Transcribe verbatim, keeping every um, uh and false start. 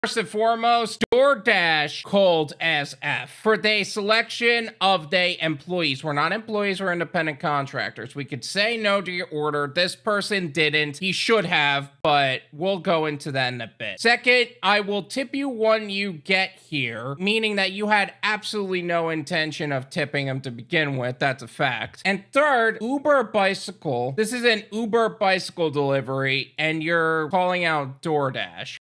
First and foremost, Doordash cold as F for the selection of the employees. We're not employees, we're independent contractors. We could say no to your order. This person didn't. He should have, but we'll go into that in a bit. Second, I will tip you when you get here, meaning that you had absolutely no intention of tipping him to begin with. That's a fact. And third, Uber Bicycle. This is an Uber Bicycle delivery, and you're calling out Doordash.